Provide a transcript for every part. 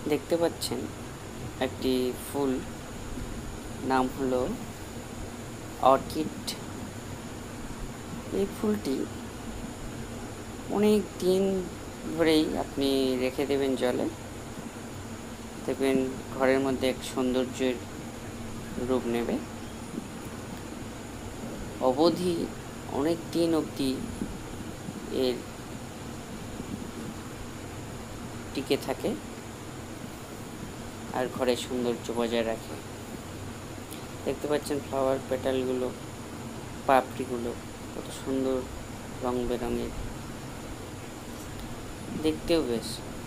দেখতে পাচ্ছেন একটি ফুল, নাম হলো অর্কিড। এই ফুলটি অনেক দিন ধরেই আপনি রেখে দেবেন জলে, দেখবেন ঘরের মধ্যে এক সৌন্দর্যের রূপ নেবে। অবধি অনেক দিন অবধি এর টিকে থাকে আর ঘরের সৌন্দর্য বজায় রাখে। দেখতে পাচ্ছেন ফ্লাওয়ার পেটালগুলো, পাপড়িগুলো কত সুন্দর রং বেরঙের, দেখতেও বেশ।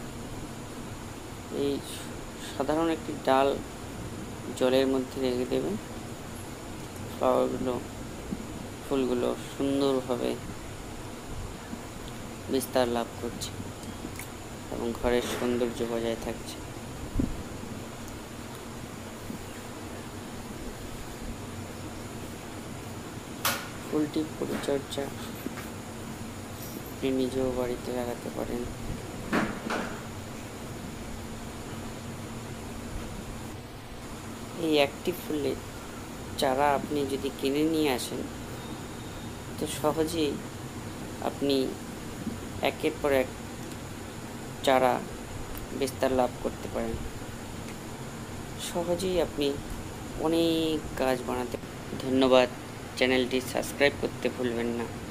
এই সাধারণ একটি ডাল জলের মধ্যে রেখে দেবেন, ফুলগুলো সুন্দরভাবে বিস্তার লাভ করছে এবং ঘরের সৌন্দর্য বজায় থাকছে। ফুলটির পরিচর্যা আপনি নিজেও বাড়িতে লাগাতে পারেন। এই একটি ফুলের চারা আপনি যদি কিনে নিয়ে আসেন তো সহজেই আপনি একের পর এক চারা বিস্তার লাভ করতে পারেন। সহজেই আপনি অনেক গাছ বানাতে। ধন্যবাদ। চ্যানেলটি সাবস্ক্রাইব করতে ভুলবেন না।